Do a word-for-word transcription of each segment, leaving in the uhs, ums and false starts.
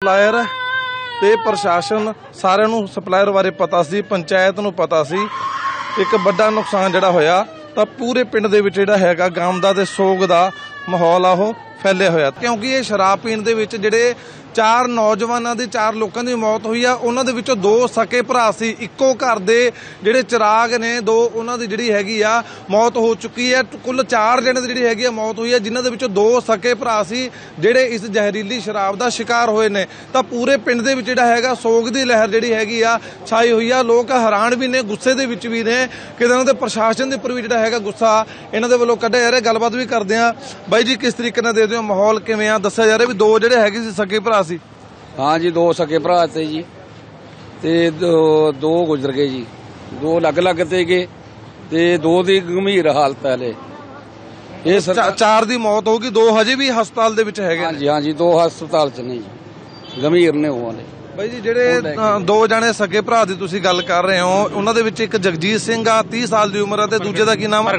Supplier ਤੇ ਪ੍ਰਸ਼ਾਸਨ ਸਾਰਿਆਂ ਨੂੰ ਸਪਲਾਇਰ ਬਾਰੇ ਪਤਾ ਸੀ, ਪੰਚਾਇਤ ਨੂੰ ਪਤਾ ਸੀ। ਇੱਕ ਵੱਡਾ ਨੁਕਸਾਨ ਜਿਹੜਾ ਹੋਇਆ ਤਾਂ ਪੂਰੇ ਪਿੰਡ ਦੇ ਵਿੱਚ ਜਿਹੜਾ ਹੈਗਾ ਗਮ ਦਾ ਤੇ ਸੋਗ ਦਾ ਮਾਹੌਲ ਆ ਉਹ ਫੈਲਿਆ ਹੋਇਆ, ਕਿਉਂਕਿ ਇਹ ਸ਼ਰਾਬ ਪੀਣ ਦੇ ਵਿੱਚ ਜਿਹੜੇ ਚਾਰ ਨੌਜਵਾਨਾਂ ਦੀ ਚਾਰ ਲੋਕਾਂ ਦੀ ਮੌਤ ਹੋਈ ਆ, ਉਹਨਾਂ ਦੇ ਵਿੱਚੋਂ ਦੋ ਸਕੇ ਭਰਾ ਸੀ। ਇੱਕੋ ਘਰ ਦੇ ਜਿਹੜੇ ਚਿਰਾਗ ਨੇ ਦੋ, ਉਹਨਾਂ ਦੀ ਜਿਹੜੀ ਹੈਗੀ ਆ ਮੌਤ ਹੋ ਚੁੱਕੀ ਹੈ। ਕੁੱਲ ਚਾਰ ਜਣੇ ਦੀ ਜਿਹੜੀ ਹੈਗੀ ਆ ਮੌਤ ਹੋਈ ਹੈ, ਜਿਨ੍ਹਾਂ ਦੇ ਵਿੱਚੋਂ ਦੋ ਸਕੇ ਭਰਾ ਸੀ ਜਿਹੜੇ ਇਸ ਜ਼ਹਿਰੀਲੀ ਸ਼ਰਾਬ ਦਾ ਸ਼ਿਕਾਰ ਹੋਏ ਨੇ। ਤਾਂ ਪੂਰੇ ਪਿੰਡ ਦੇ ਵਿੱਚ ਜਿਹੜਾ ਹੈਗਾ ਸੋਗ ਦੀ ਲਹਿਰ ਜਿਹੜੀ ਹੈਗੀ ਆ ਛਾਈ ਹੋਈ ਆ। ਲੋਕ ਹੈਰਾਨ ਵੀ ਨੇ, ਗੁੱਸੇ ਦੇ ਵਿੱਚ ਵੀ ਨੇ, ਕਿਤੇ ਉਹਨਾਂ ਦੇ ਪ੍ਰਸ਼ਾਸਨ ਦੇ ਉੱਪਰ ਵੀ ਜਿਹੜਾ ਹੈਗਾ ਗੁੱਸਾ ਇਹਨਾਂ ਦੇ ਵੱਲੋਂ ਕੱਢਿਆ ਜਾ ਰਿਹਾ। ਗੱਲਬਾਤ ਵੀ ਕਰਦੇ ਆ। ਬਾਈ ਜੀ, ਕਿਸ ਤਰੀਕੇ ਨਾਲ ਦੇਖਦੇ ਹੋ ਮਾਹੌਲ ਕਿਵੇਂ ਆ? ਦੱਸਿਆ ਜਾ ਰਿਹਾ ਵੀ ਦੋ ਜਿਹੜੇ ਹੈਗੇ ਸੀ ਸਕੇ ਭਰਾ ਸੀ। हाँ जी, दो सके भरा थे जी, ते दो, दो गुजर गए जी। दो अलग अलग थे गे ते दो दी गंभीर हालत है हले। ये सरकार चार दी मौत होगी, दो हजे भी हस्पताल दे विच हैगे। हाँ जी, हाँ जी, दो हस्पताल च ने जी, गंभीर ने वो वाले। ਬਾਈ ਜੀ, ਜਿਹੜੇ ਦੋ ਜਣੇ ਸਕੇ ਭਰਾ ਦੀ ਤੁਸੀਂ ਗੱਲ ਕਰ ਰਹੇ ਹੋ, ਉਹਨਾਂ ਦੇ ਵਿੱਚ ਇੱਕ ਜਗਜੀਤ ਸਿੰਘ ਆ ਤੀਹ ਸਾਲ ਦੀ ਉਮਰ ਆ ਤੇ ਦੂਜੇ ਦਾ ਕੀ ਨਾਮ?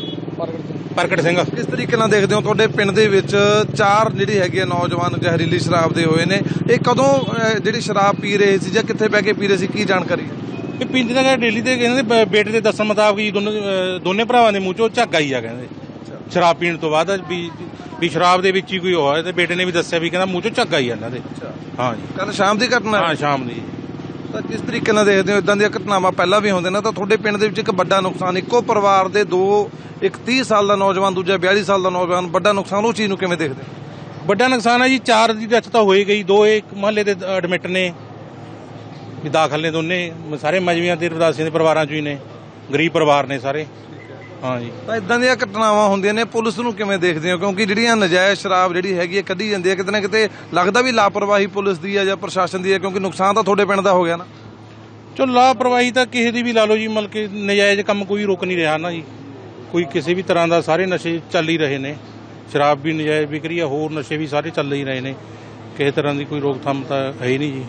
ਪ੍ਰਗਟ ਸਿੰਘ। ਕਿਸ ਤਰੀਕੇ ਨਾਲ ਦੇਖਦੇ ਹੋ ਤੁਹਾਡੇ ਪਿੰਡ ਦੇ ਵਿੱਚ ਚਾਰ ਜਿਹੜੀ ਹੈਗੀ ਆ ਨੌਜਵਾਨ ਜ਼ਹਿਰੀਲੀ ਸ਼ਰਾਬ ਦੇ ਹੋਏ ਨੇ? ਇਹ ਕਦੋਂ ਜਿਹੜੀ ਸ਼ਰਾਬ ਪੀ ਰਹੇ ਸੀ ਜਾਂ ਕਿੱਥੇ ਬਹਿ ਕੇ ਪੀ ਰਹੇ ਸੀ, ਕੀ ਜਾਣਕਾਰੀ ਹੈ? ਇਹ ਪੀਂਦੇ ਤਾਂ ਡੇਲੀ ਦੇ ਕਹਿੰਦੇ ਬੇਟੇ ਦੇ ਦੱਸਣ ਮੁਤਾਬਕ ਜੀ ਦੋਨੋਂ ਦੋਨੇ ਭਰਾਵਾਂ ਦੇ ਮੂੰਹ ਚੋਂ ਝੱਗ ਆਈ ਆ, ਕਹਿੰਦੇ ਸ਼ਰਾਬ ਪੀਣ ਤੋਂ ਬਾਅਦ ਵੀ ਵੀ ਸ਼ਰਾਬ ਦੇ ਵਿੱਚ ਹੀ ਕੋਈ ਹੋਇਆ। ਤੇ ਬੇਟੇ ਨੇ ਵੀ ਦੱਸਿਆ ਵੀ ਕਹਿੰਦਾ ਮੂੰਹ ਚੋਂ ਝੱਗ ਆਈ ਇਹਨਾਂ ਦੇ। ਹਾਂ ਜੀ, ਕੱਲ ਸ਼ਾਮ ਦੀ ਘਟਨਾ? ਹਾਂ, ਸ਼ਾਮ ਦੀ। ਤਾਂ ਕਿਸ ਤਰੀਕੇ ਨਾਲ ਦੇਖਦੇ ਹੋ ਇਦਾਂ ਦੀਆਂ ਘਟਨਾਵਾਂ ਪਹਿਲਾਂ ਵੀ ਹੁੰਦੇ ਨੇ? ਤਾਂ ਤੁਹਾਡੇ ਪਿੰਡ ਦੇ ਵਿੱਚ ਇੱਕ ਵੱਡਾ ਨੁਕਸਾਨ, ਇੱਕੋ ਪਰਿਵਾਰ ਦੇ ਦੋ, ਇੱਕ ਤੀਹ ਸਾਲ ਦਾ ਨੌਜਵਾਨ, ਦੂਜਾ ਬਿਆਲੀ ਸਾਲ ਦਾ ਨੌਜਵਾਨ, ਵੱਡਾ ਨੁਕਸਾਨ। ਉਹ ਚੀਜ਼ ਨੂੰ ਕਿਵੇਂ ਦੇਖਦੇ? ਵੱਡਾ ਨੁਕਸਾਨ ਹੈ ਜੀ, ਚਾਰ ਦੀ ਡੈਥ ਤਾਂ ਹੋਈ ਗਈ, ਦੋ ਇੱਕ ਮਹੱਲੇ ਦੇ ਐਡਮਿਟ ਨੇ ਵੀ ਦਾਖਲ ਨੇ, ਦੋਨੇ ਸਾਰੇ ਮਜਵੀਆਂ ਤੇ ਰਵਿਦਾਸੀਆਂ ਦੇ ਪਰਿਵਾਰਾਂ ਚੋਂ ਹੀ ਨੇ, ਗਰੀਬ ਪਰਿਵਾਰ ਨੇ ਸਾਰੇ। ਹਾਂ ਜੀ, ਤਾਂ ਇਦਾਂ ਦੀਆਂ ਘਟਨਾਵਾਂ ਹੁੰਦੀਆਂ ਨੇ, ਪੁਲਿਸ ਨੂੰ ਕਿਵੇਂ ਦੇਖਦੇ ਹੋ? ਕਿਉਂਕਿ ਜਿਹੜੀਆਂ ਨਜਾਇਜ਼ ਸ਼ਰਾਬ ਜਿਹੜੀ ਹੈਗੀ ਹੈ ਕੱਢੀ ਜਾਂਦੀ ਹੈ, ਕਿਤੇ ਨਾ ਕਿਤੇ ਲੱਗਦਾ ਵੀ ਲਾਪਰਵਾਹੀ ਪੁਲਿਸ ਦੀ ਹੈ ਜਾਂ ਪ੍ਰਸ਼ਾਸਨ ਦੀ ਹੈ, ਕਿਉਂਕਿ ਨੁਕਸਾਨ ਤਾਂ ਤੁਹਾਡੇ ਪਿੰਡ ਦਾ ਹੋ ਗਿਆ ਨਾ। ਚਲੋ ਲਾਪਰਵਾਹੀ ਤਾਂ ਕਿਸੇ ਦੀ ਵੀ ਲਾ ਲਓ ਜੀ, ਮਤਲਬ ਕਿ ਨਜਾਇਜ਼ ਕੰਮ ਕੋਈ ਰੁਕ ਨਹੀਂ ਰਿਹਾ ਨਾ ਜੀ, ਕੋਈ ਕਿਸੇ ਵੀ ਤਰ੍ਹਾਂ ਦਾ। ਸਾਰੇ ਨਸ਼ੇ ਚੱਲ ਹੀ ਰਹੇ ਨੇ, ਸ਼ਰਾਬ ਵੀ ਨਜਾਇਜ਼ ਵਿਕ ਰਹੀ ਹੈ, ਹੋਰ ਨਸ਼ੇ ਵੀ ਸਾਰੇ ਚੱਲ ਹੀ ਰਹੇ ਨੇ, ਕਿਸੇ ਤਰ੍ਹਾਂ ਦੀ ਕੋਈ ਰੋਕਥਾਮ ਤਾਂ ਹੈ ਹੀ ਨਹੀਂ ਜੀ।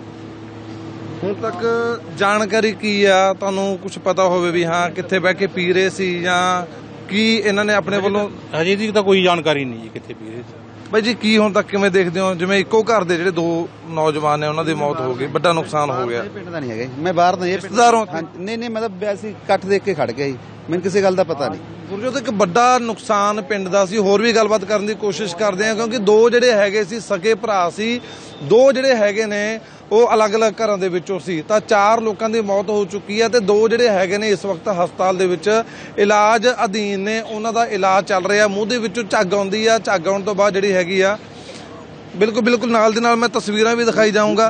ਹੁਣ ਤੱਕ ਜਾਣਕਾਰੀ ਕੀ ਆ ਤੁਹਾਨੂੰ? ਕੁਝ ਪਤਾ ਹੋਵੇ ਵੀ ਹਾਂ ਕਿੱਥੇ ਬਹਿ ਕੇ ਪੀ ਰਹੇ ਸੀ ਜਾਂ ਕੀ ਇਹਨਾਂ ਨੇ ਆਪਣੇ ਵੱਲੋਂ? ਹਜੇ ਦੀ ਤਾਂ ਕੋਈ ਜਾਣਕਾਰੀ ਨਹੀਂ ਜੀ ਕਿੱਥੇ ਪੀ ਰਹੇ ਸੀ। ਬਾਈ ਜੀ, ਕੀ ਹੁਣ ਤੱਕ ਕਿਵੇਂ ਦੇਖਦੇ ਹੋ? ਜਿਵੇਂ ਇੱਕੋ ਘਰ ਦੇ ਜਿਹੜੇ ਦੋ ਨੌਜਵਾਨ ਨੇ ਉਹਨਾਂ ਦੀ ਮੌਤ ਹੋ ਗਈ, ਵੱਡਾ ਨੁਕਸਾਨ ਹੋ ਗਿਆ। ਪਿੰਡ ਦਾ ਨਹੀਂ ਹੈਗਾ, ਮੈਂ ਬਾਹਰ ਦਾ। ਰਿਸ਼ਤੇਦਾਰੋਂ? ਨਹੀਂ ਨਹੀਂ, ਮਤਲਬ ਵੈਸੇ ਇਕੱਠ ਦੇਖ ਕੇ ਖੜ ਗਿਆ ਜੀ, ਮੈਨੂੰ ਕਿਸੇ ਗੱਲ ਦਾ ਪਤਾ ਨਹੀਂ। ਗੁਰਜੋਤ, ਇੱਕ ਵੱਡਾ ਨੁਕਸਾਨ ਪਿੰਡ ਦਾ ਸੀ। ਹੋਰ ਵੀ ਗੱਲਬਾਤ ਕਰਨ ਦੀ ਕੋਸ਼ਿਸ਼ ਕਰਦੇ ਆ, ਕਿਉਂਕਿ ਦੋ ਜਿਹੜੇ ਹੈਗੇ ਸੀ ਸਕੇ ਭਰਾ ਸੀ, ਦੋ ਜਿਹੜੇ ਹੈਗੇ ਨੇ ਉਹ ਅਲੱਗ-ਅਲੱਗ ਘਰਾਂ ਦੇ ਵਿੱਚੋਂ ਸੀ। ਤਾਂ ਚਾਰ ਲੋਕਾਂ ਦੀ ਮੌਤ ਹੋ ਚੁੱਕੀ ਹੈ ਤੇ ਦੋ ਜਿਹੜੇ ਹੈਗੇ ਨੇ ਇਸ ਵਕਤ ਹਸਪਤਾਲ ਦੇ ਵਿੱਚ ਇਲਾਜ ਅਧੀਨ ਨੇ, ਉਹਨਾਂ ਦਾ ਇਲਾਜ ਚੱਲ ਰਿਹਾ। ਮੂੰਹ ਦੇ ਵਿੱਚੋਂ ਝੱਗ ਆਉਂਦੀ ਆ, ਝੱਗ ਆਉਣ ਤੋਂ ਬਾਅਦ ਜਿਹੜੀ ਹੈਗੀ ਆ ਬਿਲਕੁਲ ਬਿਲਕੁਲ ਨਾਲ ਦੇ ਨਾਲ ਮੈਂ ਤਸਵੀਰਾਂ ਵੀ ਦਿਖਾਈ ਜਾਊਂਗਾ।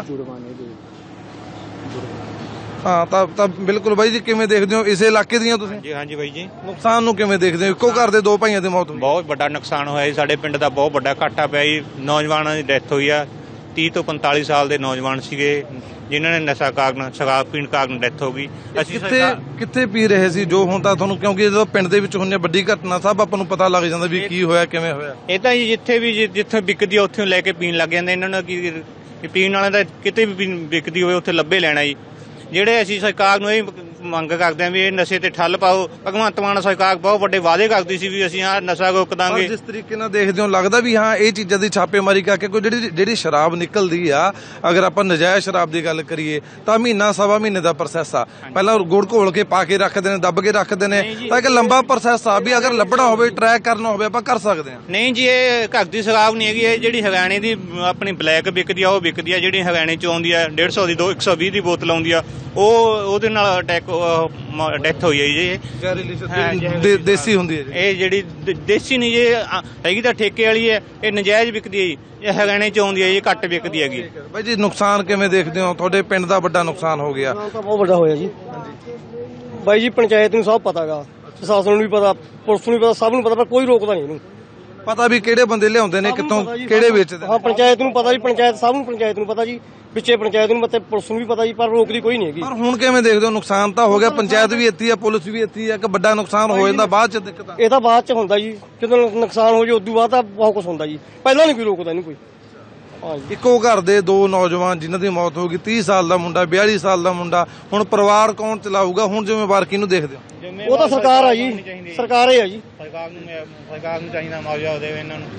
ਹਾਂ, ਤਾਂ ਤਾਂ ਬਿਲਕੁਲ ਬਾਈ ਜੀ, ਕਿਵੇਂ ਦੇਖਦੇ ਹੋ ਇਸੇ ਇਲਾਕੇ ਦੀਆਂ ਤੁਸੀਂ? ਜੀ ਹਾਂਜੀ ਬਾਈ ਜੀ, ਨੁਕਸਾਨ ਨੂੰ ਕਿਵੇਂ ਦੇਖਦੇ ਹੋ? ਇੱਕੋ ਘਰ ਦੇ ਦੋ ਭਾਈਆਂ ਦੀ ਮੌਤ ਹੋਈ, ਬਹੁਤ ਵੱਡਾ ਨੁਕਸਾਨ ਹੋਇਆ ਜੀ। ਸਾਡੇ ਪਿੰਡ ਦਾ ਬਹੁਤ ਵੱਡਾ ਘਾਟਾ ਪਿਆ ਜੀ। ਨੌਜਵਾਨਾਂ ਦੀ ਡੈਥ ਹੋਈ ਆ, ਤੀਹ ਤੋਂ ਪੰਤਾਲੀ ਸਾਲ ਦੇ ਨੌਜਵਾਨ ਸੀਗੇ ਜਿਨ੍ਹਾਂ ਨੇ ਨਸ਼ਾ ਕਾਰਨ, ਸ਼ਰਾਬ ਪੀਣ ਕਾਰਨ ਡੈਥ ਹੋ ਗਈ। ਅਸੀਂ ਕਿੱਥੇ ਕਿੱਥੇ ਪੀ ਰਹੇ ਸੀ ਜੋ ਹੁਣ ਤਾਂ ਤੁਹਾਨੂੰ, ਕਿਉਂਕਿ ਜਦੋਂ ਪਿੰਡ ਦੇ ਵਿੱਚ ਹੁੰਦੀ ਵੱਡੀ ਘਟਨਾ ਸਭ ਆਪਾਂ ਨੂੰ ਪਤਾ ਲੱਗ ਜਾਂਦਾ ਵੀ ਕੀ ਹੋਇਆ ਕਿਵੇਂ ਹੋਇਆ। ਇਹ ਤਾਂ ਜੀ ਜਿੱਥੇ ਵੀ ਜਿੱਥੇ ਵਿਕਦੀ ਉੱਥੇ ਲੈ ਕੇ ਪੀਣ ਲੱਗ ਜਾਂਦੇ। ਇਹਨਾਂ ਨੂੰ ਕੀ ਪੀਣ ਵਾਲੇ ਤਾਂ ਕਿਤੇ ਵੀ ਵਿਕਦੀ ਹੋਵੇ ਉੱਥੇ ਲੱਭੇ ਲੈਣਾ ਜੀ। ਜਿਹੜੇ ਅਸੀਂ ਸਰਕਾਰ ਨੂੰ ਇਹ ਮੰਗ ਕਰਦੇ ਹਾਂ ਵੀ ਇਹ ਨਸ਼ੇ ਤੇ ਠੱਲ ਪਾਓ। ਭਗਵੰਤ ਮਾਨ ਸਰਕਾਰ ਬਹੁਤ ਵੱਡੇ ਵਾਅਦੇ ਕਰਦੀ ਸੀ ਵੀ ਅਸੀਂ ਆਹ ਨਸ਼ਾ ਰੋਕ ਦਾਂਗੇ। ਜਿਸ ਤਰੀਕੇ ਨਾਲ ਦੇਖਦੇ ਹੋ ਲੱਗਦਾ ਵੀ ਹਾਂ ਇਹ ਚੀਜ਼ਾਂ ਦੀ ਛਾਪੇਮਾਰੀ ਕਰਕੇ ਕੋਈ ਜਿਹੜੀ ਜਿਹੜੀ ਸ਼ਰਾਬ ਨਿਕਲਦੀ ਆ, ਅਗਰ ਆਪਾਂ ਨਜਾਇਜ਼ ਸ਼ਰਾਬ ਦੀ ਗੱਲ ਕਰੀਏ ਤਾਂ ਮਹੀਨਾ ਸਵਾ ਮਹੀਨੇ ਦਾ ਪ੍ਰੋਸੈਸ ਆ। ਪਹਿਲਾਂ ਗੁੜ ਘੋਲ ਕੇ ਪਾ ਕੇ ਰੱਖਦੇ ਨੇ, ਦੱਬ ਕੇ ਰੱਖਦੇ ਨੇ, ਤਾਂ ਇੱਕ ਲੰਬਾ ਪ੍ਰੋਸੈਸ ਆ ਵੀ ਅਗਰ ਲੱਭਣਾ ਹੋਵੇ, ਟਰੈਕ ਕਰਨਾ ਹੋਵੇ ਆਪਾਂ ਕਰ ਸਕਦੇ ਹਾਂ। ਨਹੀਂ ਜੀ, ਇਹ ਘਰ ਦੀ ਸ਼ਰਾਬ ਨਹੀਂ ਹੈਗੀ। ਇਹ ਜਿਹੜੀ ਹਰਿਆਣੇ ਦੀ ਆਪਣੀ ਬਲੈਕ ਵਿਕਦੀ ਆ ਉਹ ਵਿਕਦੀ ਆ। ਜਿਹੜੀ ਹਰਿਆਣੇ ਚ ਆਉਂਦੀ ਆ ਡੇਢ ਸੌ ਦੀ ਦੋ ਇੱਕ ਸੌ ਵੀਹ ਦੀ ਬੋਤਲ ਆਉਂਦੀ ਆ, ਉਹ ਉਹਦੇ ਨਾਲ ਅਟੈਕ ਡੈਥ ਹੋਈ ਹੈ ਜੀ। ਦੇਸੀ ਹੁੰਦੀ ਹੈ ਇਹ ਜਿਹੜੀ ਦੇਸੀ ਨਹੀਂ ਜੀ ਹੈਗੀ ਤਾਂ ਠੇਕੇ ਵਾਲੀ ਹੈ। ਇਹ ਨਜਾਇਜ਼ ਵਿਕਦੀ ਹੈ ਜੀ, ਇਹ ਹਰਿਆਣੇ ਚ ਆਉਂਦੀ ਹੈ ਜੀ, ਘੱਟ ਵਿਕਦੀ ਹੈਗੀ। ਬਾਈ ਜੀ, ਨੁਕਸਾਨ ਕਿਵੇਂ ਦੇਖਦੇ ਹੋ? ਤੁਹਾਡੇ ਪਿੰਡ ਦਾ ਵੱਡਾ ਨੁਕਸਾਨ ਹੋ ਗਿਆ। ਬਹੁਤ ਵੱਡਾ ਹੋਇਆ ਜੀ ਬਾਈ ਜੀ। ਪੰਚਾਇਤ ਨੂੰ ਸਭ ਪਤਾ ਗਾ, ਪ੍ਰਸ਼ਾਸਨ ਨੂੰ ਵੀ ਪਤਾ, ਪੁਲਿਸ ਨੂੰ ਵੀ ਪਤਾ, ਸਭ ਨੂੰ ਪਤਾ, ਪਰ ਕੋਈ ਰੋਕਦਾ ਨਹੀਂ ਇਹਨੂੰ। ਪਤਾ ਵੀ ਕਿਹੜੇ ਬੰਦੇ ਲਿਆਉਂਦੇ ਨੇ, ਕਿੱਥੋਂ, ਕਿਹੜੇ ਵੇਚਦੇ? ਹਾਂ, ਪੰਚਾਇਤ ਨੂੰ ਪਤਾ ਜੀ, ਪੰਚਾਇਤ ਸਭ ਨੂੰ, ਪੰਚਾਇਤ ਨੂੰ ਪਤਾ ਜੀ, ਪਿੱਛੇ ਪੰਚਾਇਤ ਨੂੰ ਮਤੇ ਪੁਲਿਸ ਨੂੰ ਵੀ ਪਤਾ ਜੀ, ਪਰ ਰੋਕਦੀ ਕੋਈ ਨਹੀਂ ਹੈਗੀ। ਪਰ ਹੁਣ ਕਿਵੇਂ ਦੇਖਦੇ ਹੋ? ਨੁਕਸਾਨ ਤਾਂ ਹੋ ਗਿਆ, ਪੰਚਾਇਤ ਵੀ ਇੱਥੇ ਆ, ਪੁਲਿਸ ਵੀ ਇੱਥੇ ਆ, ਕਿ ਵੱਡਾ ਨੁਕਸਾਨ ਹੋ ਜਾਂਦਾ ਬਾਅਦ ਚ ਦਿੱਕਤ? ਇਹ ਤਾਂ ਬਾਅਦ ਚ ਹੁੰਦਾ ਜੀ, ਜਦੋਂ ਨੁਕਸਾਨ ਹੋ ਜੇ ਉਦੋਂ ਬਾਅਦ ਤਾਂ ਬਹੁਤ ਕੁਝ ਹੁੰਦਾ ਜੀ, ਪਹਿਲਾਂ ਨਹੀਂ ਕੋਈ ਰੋਕਦਾ ਇਹਨੂੰ ਕੋਈ। ਇੱਕੋ ਘਰ ਦੇ ਦੋ ਨੌਜਵਾਨ ਜਿਨ੍ਹਾਂ ਦੀ ਮੌਤ ਹੋ ਗਈ, ਤੀਹ ਸਾਲ ਦਾ ਮੁੰਡਾ, ਬਿਆਲੀ ਸਾਲ ਦਾ ਮੁੰਡਾ। ਹੁਣ ਪਰਿਵਾਰ ਕੌਣ ਚਲਾਊਗਾ? ਹੁਣ ਜ਼ਿੰਮੇਵਾਰ ਕਿਹਨੂੰ ਦੇਖਦੇ ਹੋ? ਉਹ ਤਾਂ ਸਰਕਾਰ ਆ ਜੀ, ਸਰਕਾਰ ਹੀ ਆ ਜੀ। ਸਰਕਾਰ ਨੂੰ ਸਰਕਾਰ ਨੂੰ ਚਾਹੀਦਾ ਮੁਆਵਜ਼ਾ ਦੇਵੇ ਇਹਨਾਂ ਨੂੰ।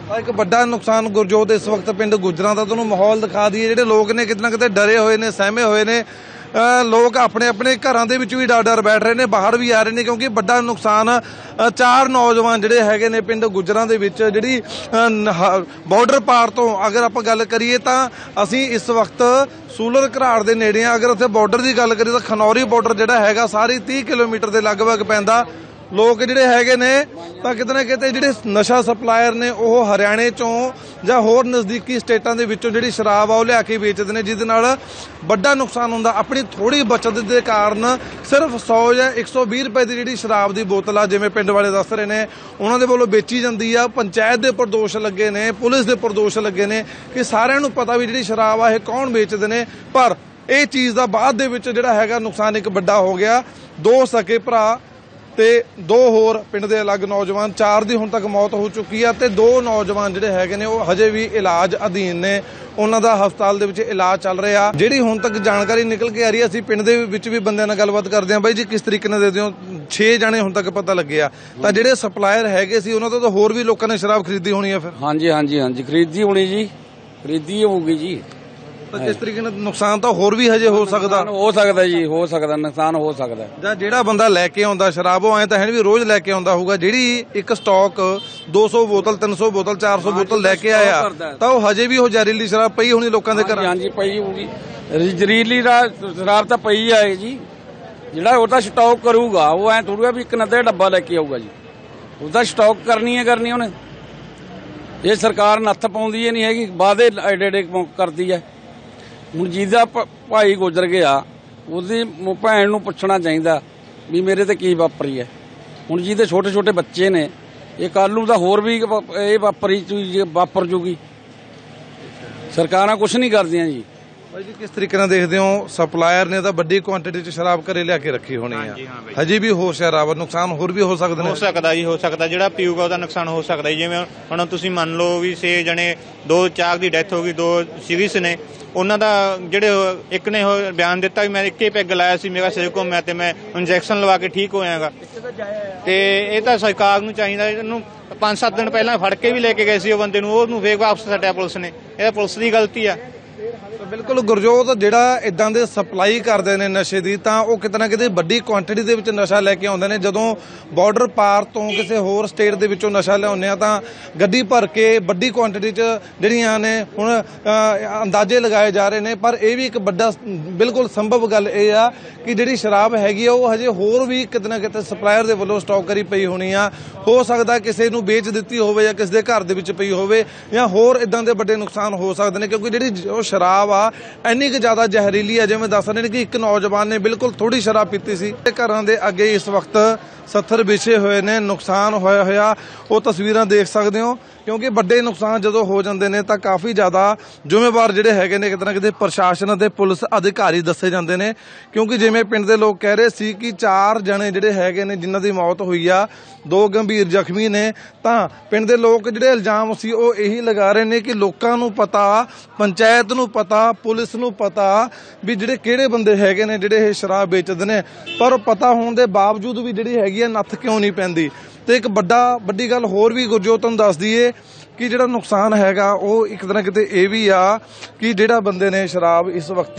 ਇੱਕ ਵੱਡਾ ਨੁਕਸਾਨ ਗੁਰਜੋਤ ਇਸ ਵਕਤ ਪਿੰਡ ਗੁੱਜਰਾਂ ਦਾ ਤੁਹਾਨੂੰ ਮਾਹੌਲ ਦਿਖਾ ਦਈਏ। ਜਿਹੜੇ ਲੋਕ ਨੇ ਕਿਤੇ ਨਾ ਕਿਤੇ ਡਰੇ ਹੋਏ ਨੇ, ਸਹਿਮੇ ਹੋਏ ਨੇ। ਲੋਕ ਆਪਣੇ ਆਪਣੇ ਘਰਾਂ ਦੇ ਵਿੱਚ ਵੀ ਡਰ ਡਰ ਬੈਠ ਰਹੇ ਨੇ, ਬਾਹਰ ਵੀ ਆ ਰਹੇ ਨੇ, ਕਿਉਂਕਿ ਵੱਡਾ ਨੁਕਸਾਨ ਚਾਰ ਨੌਜਵਾਨ ਜਿਹੜੇ ਹੈਗੇ ਨੇ ਪਿੰਡ ਗੁੱਜਰਾਂ ਦੇ ਵਿੱਚ, ਜਿਹੜੀ ਬਾਰਡਰ ਪਾਰ ਤੋਂ ਅਗਰ ਆਪਾਂ ਗੱਲ ਕਰੀਏ ਤਾਂ ਅਸੀਂ ਇਸ ਵਕਤ ਸੂਲਰ ਘਰਾੜ ਦੇ ਨੇੜੇ ਆ। ਅਗਰ ਉੱਥੇ ਬਾਰਡਰ ਦੀ ਗੱਲ ਕਰੀਏ ਤਾਂ ਖਨੌਰੀ ਬਾਰਡਰ ਜਿਹੜਾ ਹੈਗਾ ਸਾਰੀ ਤੀਹ ਕਿਲੋਮੀਟਰ ਦੇ ਲਗਭਗ ਪੈਂਦਾ। ਲੋਕ ਜਿਹੜੇ ਹੈਗੇ ਨੇ ਤਾਂ ਕਿਤੇ ਨਾ ਕਿਤੇ ਜਿਹੜੇ ਨਸ਼ਾ ਸਪਲਾਇਰ ਨੇ ਉਹ ਹਰਿਆਣੇ ਚੋਂ ਜਾਂ ਹੋਰ ਨਜ਼ਦੀਕੀ ਸਟੇਟਾਂ ਦੇ ਵਿੱਚੋਂ ਜਿਹੜੀ ਸ਼ਰਾਬ ਆ ਉਹ ਲਿਆ ਕੇ ਵੇਚਦੇ ਨੇ, ਜਿਹਦੇ ਨਾਲ ਵੱਡਾ ਨੁਕਸਾਨ ਹੁੰਦਾ। ਆਪਣੀ ਥੋੜੀ ਬਚਤ ਦੇ ਕਾਰਨ ਸਿਰਫ ਸੌ ਜਾਂ ਇੱਕ ਸੌ ਵੀਹ ਰੁਪਏ ਦੀ ਜਿਹੜੀ ਸ਼ਰਾਬ ਦੀ ਬੋਤਲ ਆ, ਜਿਵੇਂ ਪਿੰਡ ਵਾਲੇ ਦੱਸ ਰਹੇ ਨੇ, ਉਹਨਾਂ ਦੇ ਵੱਲੋਂ ਵੇਚੀ ਜਾਂਦੀ ਆ। ਪੰਚਾਇਤ ਦੇ ਉੱਪਰ ਦੋਸ਼ ਲੱਗੇ ਨੇ, ਪੁਲਿਸ ਦੇ ਉੱਪਰ ਦੋਸ਼ ਲੱਗੇ ਨੇ ਕਿ ਸਾਰਿਆਂ ਨੂੰ ਪਤਾ ਵੀ ਜਿਹੜੀ ਸ਼ਰਾਬ ਆ ਇਹ ਕੌਣ ਵੇਚਦੇ ਨੇ, ਪਰ ਇਹ ਚੀਜ਼ ਦਾ ਬਾਅਦ ਦੇ ਵਿੱਚ ਜਿਹੜਾ ਹੈਗਾ ਨੁਕਸਾਨ ਇੱਕ ਵੱਡਾ ਹੋ ਗਿਆ। ਦੋ ਸਕੇ ਭਰਾ ਤੇ ਦੋ ਹੋਰ ਪਿੰਡ ਦੇ ਅਲੱਗ ਨੌਜਵਾਨ, ਚਾਰ ਦੀ ਹੁਣ ਤੱਕ ਮੌਤ ਹੋ ਚੁੱਕੀ ਆ ਤੇ ਦੋ ਨੌਜਵਾਨ ਜਿਹੜੇ ਹੈਗੇ ਨੇ ਉਹ ਹਜੇ ਵੀ ਇਲਾਜ ਅਧੀਨ ਨੇ, ਉਹਨਾਂ ਦਾ ਹਸਪਤਾਲ ਦੇ ਵਿੱਚ ਇਲਾਜ ਚੱਲ ਰਿਹਾ। ਜਿਹੜੀ ਹੁਣ ਤੱਕ ਜਾਣਕਾਰੀ ਨਿਕਲ ਕੇ ਆ ਰਹੀ ਹੈ, ਅਸੀਂ ਪਿੰਡ ਦੇ ਵਿੱਚ ਵੀ ਬੰਦਿਆਂ ਨਾਲ ਗੱਲਬਾਤ ਕਰਦੇ ਹਾਂ। ਬਾਈ ਜੀ, ਕਿਸ ਤਰੀਕੇ ਨਾਲ ਦੇ ਦਿਓ? ਛੇ ਜਾਣੇ ਹੁਣ ਤੱਕ ਪਤਾ ਲੱਗਿਆ, ਤਾਂ ਜਿਹੜੇ ਸਪਲਾਇਰ ਹੈਗੇ ਸੀ ਉਹਨਾਂ ਤੋਂ ਤਾਂ ਹੋਰ ਵੀ ਲੋਕਾਂ ਨੇ ਸ਼ਰਾਬ ਖਰੀਦੀ ਹੋਣੀ ਆ ਫਿਰ? ਹਾਂਜੀ ਹਾਂਜੀ ਹਾਂਜੀ ਖਰੀਦੀ ਹੋਣੀ ਜੀ, ਖਰੀਦੀ ਹੋਊਗੀ ਜੀ। ਤਾਂ ਕਿਸ ਤਰੀਕੇ ਨਾਲ ਨੁਕਸਾਨ ਤਾਂ ਹੋਰ ਵੀ ਹਜੇ ਹੋ ਸਕਦਾ ਹੋ ਸਕਦਾ ਜੀ, ਹੋ ਸਕਦਾ ਨੁਕਸਾਨ ਹੋ ਸਕਦਾ। ਜਾਂ ਜਿਹੜਾ ਬੰਦਾ ਲੈ ਕੇ ਆਉਂਦਾ ਸ਼ਰਾਬ, ਉਹ ਐਂ ਤਾਂ ਹੈ ਵੀ ਰੋਜ਼ ਲੈ ਕੇ ਆਉਂਦਾ ਹੋਊਗਾ। ਜਿਹੜੀ ਇੱਕ ਸਟਾਕ ਦੋ ਸੌ ਬੋਤਲ, ਤਿੰਨ ਸੌ ਬੋਤਲ, ਚਾਰ ਸੌ ਬੋਤਲ ਲੈ ਕੇ ਆਇਆ, ਤਾਂ ਉਹ ਹਜੇ ਵੀ ਉਹ ਜ਼ਹਿਰੀਲੀ ਸ਼ਰਾਬ ਪਈ ਹੋਣੀ ਲੋਕਾਂ ਦੇ ਘਰਾਂ? ਹਾਂਜੀ ਪਈ ਹੋਊਗੀ, ਜ਼ਹਿਰੀਲੀ ਸ਼ਰਾਬ ਤਾਂ ਪਈ ਆਏ ਜੀ। ਜਿਹੜਾ ਉਹਦਾ ਸਟਾਕ ਕਰੂਗਾ ਉਹ ਐ ਥੋੜੂਗਾ ਵੀ ਇੱਕ ਨੱਦੇ ਡੱਬਾ ਲੈ ਕੇ ਆਊਗਾ ਜੀ, ਉਹਦਾ ਸਟਾਕ ਕਰਨੀ ਹੈ ਕਰਨੀ ਉਹਨੇ। ਇਹ ਸਰਕਾਰ ਨੱਥ ਪਾਉਂਦੀ ਨਹੀਂ ਹੈਗੀ, ਵਾਅਦੇ ਐਡੇ ਐਡੇ ਕਰਦੀ ਹੈ। ਹੁਣ ਜਿਹਦਾ ਭਾਈ ਗੁਜ਼ਰ ਗਿਆ ਉਹਦੀ ਭੈਣ ਨੂੰ ਪੁੱਛਣਾ ਚਾਹੀਦਾ ਵੀ ਮੇਰੇ ਤੇ ਕੀ ਵਾਪਰੀ ਹੈ। ਹੁਣ ਜਿਹਦੇ ਛੋਟੇ ਛੋਟੇ ਬੱਚੇ ਨੇ, ਇਹ ਕੱਲ੍ਹ ਨੂੰ ਤਾਂ ਹੋਰ ਵੀ ਇਹ ਵਾਪਰੀ ਵਾਪਰ ਜੂਗੀ। ਸਰਕਾਰਾਂ ਕੁਛ ਨਹੀਂ ਕਰਦੀਆਂ ਜੀ। ਭਾਈ ਜੀ, ਕਿਸ ਤਰੀਕੇ ਨਾਲ ਦੇਖਦੇ ਹੋ? ਸਪਲਾਇਰ ਨੇ ਤਾਂ ਵੱਡੀ ਕੁਆਂਟੀਟੀ 'ਚ ਸ਼ਰਾਬ ਘਰੇ ਲਿਆ ਕੇ ਰੱਖੀ ਹੋਣੀ ਆ, ਹਜੇ ਵੀ ਹੋ ਸ਼ਰਾਬ ਨੁਕਸਾਨ ਹੋਰ ਵੀ ਹੋ ਸਕਦੇ ਨੇ? ਹੋ ਸਕਦਾ ਜੀ, ਹੋ ਸਕਦਾ। ਜਿਹੜਾ ਪੀਊਗਾ ਉਹਦਾ ਨੁਕਸਾਨ ਹੋ ਸਕਦਾ ਜੀ। ਜਿਵੇਂ ਹੁਣ ਤੁਸੀਂ ਮੰਨ ਲਓ ਵੀ ਛੇ ਜਣੇ, ਦੋ ਚਾਰ ਦੀ ਡੈਥ ਹੋ ਗਈ, ਦੋ ਸੀਰੀਅਸ ਨੇ। ਉਹਨਾਂ ਦਾ ਜਿਹੜੇ ਇੱਕ ਨੇ ਬਿਆਨ ਦਿੱਤਾ ਵੀ ਮੈਂ ਇੱਕੇ ਪੈਗ ਲਾਇਆ ਸੀ, ਮੇਰਾ ਸਿਰ ਘੁੰਮਿਆ ਤੇ ਮੈਂ ਇੰਜੈਕਸ਼ਨ ਲਵਾ ਕੇ ਠੀਕ ਹੋਇਆਗਾ। ਤੇ ਇਹ ਤਾਂ ਸਰਕਾਰ ਨੂੰ ਚਾਹੀਦਾ, ਇਹਨੂੰ ਪੰਜ ਸੱਤ ਦਿਨ ਪਹਿਲਾਂ ਫੜ ਕੇ ਵੀ ਲੈ ਕੇ ਗਏ ਸੀ ਉਹ ਬੰਦੇ ਨੂੰ, ਉਹਨੂੰ ਫੇਰ ਵਾਪਸ ਛੱਡਿਆ ਪੁਲਿਸ ਨੇ। ਇਹ ਪੁਲਿਸ ਦੀ ਗਲਤੀ ਆ। ਬਿਲਕੁਲ ਗੁਰਜੋਤ, ਜਿਹੜਾ ਇਦਾਂ ਦੇ ਸਪਲਾਈ ਕਰਦੇ ਨੇ ਨਸ਼ੇ ਦੀ, ਤਾਂ ਉਹ ਕਿਤੇ ਨਾ ਕਿਤੇ ਵੱਡੀ ਕੁਆਂਟੀਟੀ ਦੇ ਵਿੱਚ ਨਸ਼ਾ ਲੈ ਕੇ ਆਉਂਦੇ ਨੇ। ਜਦੋਂ ਬਾਰਡਰ ਪਾਰ ਤੋਂ ਕਿਸੇ ਹੋਰ ਸਟੇਟ ਦੇ ਵਿੱਚੋਂ ਨਸ਼ਾ ਲਿਆਉਂਦੇ ਆ ਤਾਂ ਗੱਡੀ ਭਰ ਕੇ ਵੱਡੀ ਕੁਆਂਟੀਟੀ 'ਚ ਜਿਹੜੀਆਂ ਨੇ ਹੁਣ ਅੰਦਾਜ਼ੇ ਲਗਾਏ ਜਾ ਰਹੇ ਨੇ। ਪਰ ਇਹ ਵੀ ਇੱਕ ਵੱਡਾ ਬਿਲਕੁਲ ਸੰਭਵ ਗੱਲ ਇਹ ਆ ਕਿ ਜਿਹੜੀ ਸ਼ਰਾਬ ਹੈਗੀ ਆ ਉਹ ਹਜੇ ਹੋਰ ਵੀ ਕਿਤੇ ਨਾ ਕਿਤੇ ਸਪਲਾਇਰ ਦੇ ਵੱਲੋਂ ਸਟਾਕ ਕਰੀ ਪਈ ਹੋਣੀ ਆ। ਹੋ ਸਕਦਾ ਕਿਸੇ ਨੂੰ ਵੇਚ ਦਿੱਤੀ ਹੋਵੇ ਜਾਂ ਕਿਸੇ ਦੇ ਘਰ ਦੇ ਵਿੱਚ ਪਈ ਹੋਵੇ, ਜਾਂ ਹੋਰ ਇਦਾਂ ਦੇ ਵੱਡੇ ਨੁਕਸਾਨ ਹੋ ਸਕਦੇ ਨੇ, ਕਿਉਂਕਿ ਜਿਹੜੀ ਉਹ ਸ਼ਰਾਬ ਆ ਇੰਨੀ ਕੁ ਜ਼ਿਆਦਾ ਜ਼ਹਿਰੀਲੀ ਆ। ਜਿਵੇਂ ਦੱਸ ਰਹੇ ਨੇ ਕਿ ਇੱਕ ਨੌਜਵਾਨ ਨੇ ਬਿਲਕੁਲ ਥੋੜੀ ਸ਼ਰਾਬ ਪੀਤੀ ਸੀ। ਘਰਾਂ ਦੇ ਅੱਗੇ ਇਸ ਵਕਤ ਸੱਥਰ ਵਿਛੇ ਹੋਏ ਨੇ, ਨੁਕਸਾਨ ਹੋਇਆ ਹੋਇਆ ਉਹ ਤਸਵੀਰਾਂ ਦੇਖ ਸਕਦੇ ਹੋ। ਕਿਉਂਕਿ ਵੱਡੇ ਨੁਕਸਾਨ ਜਦੋਂ ਹੋ ਜਾਂਦੇ ਨੇ ਤਾਂ ਕਾਫੀ ਜ਼ਿਆਦਾ ਜ਼ਿੰਮੇਵਾਰ ਜਿਹੜੇ ਹੈਗੇ ਨੇ ਕਿਤੇ ਨਾ ਕਿਤੇ ਪ੍ਰਸ਼ਾਸਨ ਅਤੇ ਪੁਲਿਸ ਅਧਿਕਾਰੀ ਦੱਸੇ ਜਾਂਦੇ ਨੇ। ਕਿਉਂਕਿ ਜਿਵੇਂ ਪਿੰਡ ਦੇ ਲੋਕ ਕਹਿ ਰਹੇ ਸੀ ਕਿ ਚਾਰ ਜਣੇ ਜਿਹੜੇ ਹੈਗੇ ਨੇ ਜਿਨ੍ਹਾਂ ਦੀ ਮੌਤ ਹੋਈ ਆ, ਦੋ ਗੰਭੀਰ ਜ਼ਖਮੀ ਨੇ, ਤਾਂ ਪਿੰਡ ਦੇ ਲੋਕ ਜਿਹੜੇ ਇਲਜ਼ਾਮ ਸੀ ਉਹ ਇਹੀ ਲਗਾ ਰਹੇ ਨੇ ਕਿ ਲੋਕਾਂ ਨੂੰ ਪਤਾ, ਪੰਚਾਇਤ ਨੂੰ ਪਤਾ, ਪੁਲਿਸ ਨੂੰ ਪਤਾ ਵੀ ਜਿਹੜੇ ਕਿਹੜੇ ਬੰਦੇ ਹੈਗੇ ਨੇ ਜਿਹੜੇ ਇਹ ਸ਼ਰਾਬ ਵੇਚਦੇ ਨੇ, ਪਰ ਪਤਾ ਹੋਣ ਦੇ ਬਾਵਜੂਦ ਵੀ ਜਿਹੜੀ ਹੈਗੀ ਆ ਨੱਥ ਕਿਉਂ ਨਹੀਂ ਪੈਂਦੀ। ਤੇ ਇੱਕ ਵੱਡਾ ਵੱਡੀ ਗੱਲ ਹੋਰ ਵੀ ਗੁਰਜੋਤ ਤੁਹਾਨੂੰ ਦੱਸ ਦਈਏ ਕਿ ਜਿਹੜਾ ਨੁਕਸਾਨ ਹੈਗਾ ਉਹ ਇੱਕ ਤਰ੍ਹਾਂ ਕਿਤੇ ਇਹ ਵੀ ਆ ਕਿ ਜਿਹੜਾ ਬੰਦੇ ਨੇ ਸ਼ਰਾਬ ਇਸ ਵਕਤ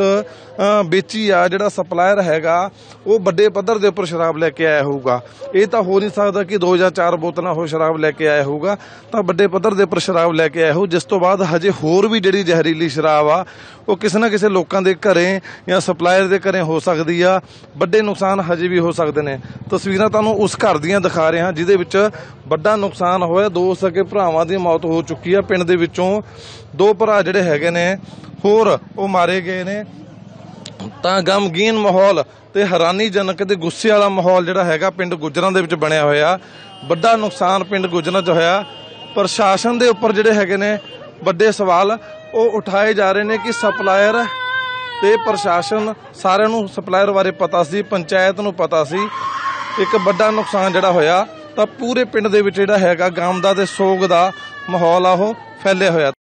ਵੇਚੀ ਆ, ਜਿਹੜਾ ਸਪਲਾਇਰ ਹੈਗਾ ਉਹ ਵੱਡੇ ਪੱਧਰ ਦੇ ਉੱਪਰ ਸ਼ਰਾਬ ਲੈ ਕੇ ਆਇਆ ਹੋਊਗਾ। ਇਹ ਤਾਂ ਹੋ ਨਹੀਂ ਸਕਦਾ ਕਿ ਦੋ ਜਾਂ ਚਾਰ ਬੋਤਲਾਂ ਉਹ ਸ਼ਰਾਬ ਲੈ ਕੇ ਆਇਆ ਹੋਊਗਾ, ਤਾਂ ਵੱਡੇ ਪੱਧਰ ਦੇ ਉੱਪਰ ਸ਼ਰਾਬ ਲੈ ਕੇ ਆਇਆ ਹੋਊ, ਜਿਸ ਤੋਂ ਬਾਅਦ ਹਜੇ ਹੋਰ ਵੀ ਜਿਹੜੀ ਜ਼ਹਿਰੀਲੀ ਸ਼ਰਾਬ ਆ ਉਹ ਕਿਸੇ ਨਾ ਕਿਸੇ ਲੋਕਾਂ ਦੇ ਘਰੇ ਜਾਂ ਸਪਲਾਇਰ ਦੇ ਘਰੇ ਹੋ ਸਕਦੀ ਆ। ਵੱਡੇ ਨੁਕਸਾਨ ਹਜੇ ਵੀ ਹੋ ਸਕਦੇ ਨੇ। ਤਸਵੀਰਾਂ ਤੁਹਾਨੂੰ ਉਸ ਘਰ ਦੀਆਂ ਦਿਖਾ ਰਹੇ ਹਾਂ ਜਿਹਦੇ ਵਿੱਚ ਵੱਡਾ ਨੁਕਸਾਨ ਹੋਇਆ। ਦੋ ਸਕੇ ਭਰਾਵਾਂ ਦੀ ਮੌਤ ਹੋ ਚੁੱਕੀ ਆ। ਪਿੰਡ ਦੇ ਵਿੱਚੋਂ ਦੋ ਭਰਾ ਜਿਹੜੇ ਹੈਗੇ ਨੇ ਹੋਰ ਉਹ ਮਾਰੇ ਗਏ ਨੇ। ਤਾਂ ਗਮਗੀਨ ਮਾਹੌਲ ਤੇ ਹੈਰਾਨੀਜਨਕ ਤੇ ਗੁੱਸੇ ਵਾਲਾ ਮਾਹੌਲ ਜਿਹੜਾ ਹੈਗਾ ਪਿੰਡ ਗੁੱਜਰਾਂ ਦੇ ਵਿੱਚ ਬਣਿਆ ਹੋਇਆ। ਵੱਡਾ ਨੁਕਸਾਨ ਪਿੰਡ ਗੁੱਜਰਾਂ 'ਚ ਹੋਇਆ। ਪ੍ਰਸ਼ਾਸਨ ਦੇ ਉੱਪਰ ਜਿਹੜੇ ਹੈਗੇ ਨੇ ਵੱਡੇ ਸਵਾਲ ਉਹ ਉਠਾਏ ਜਾ ਰਹੇ ਨੇ ਕਿ ਸਪਲਾਇਰ ਤੇ ਪ੍ਰਸ਼ਾਸਨ, ਸਾਰਿਆਂ ਨੂੰ ਸਪਲਾਇਰ ਬਾਰੇ ਪਤਾ ਸੀ, ਪੰਚਾਇਤ ਨੂੰ ਪਤਾ ਸੀ। ਇੱਕ ਵੱਡਾ ਨੁਕਸਾਨ ਜਿਹੜਾ ਹੋਇਆ ਤਾਂ ਪੂਰੇ ਪਿੰਡ ਦੇ ਵਿੱਚ ਜਿਹੜਾ ਹੈਗਾ ਗਮ ਦਾ ਤੇ ਸੋਗ ਦਾ ਮਾਹੌਲ ਆ ਉਹ ਫੈਲਿਆ ਹੋਇਆ।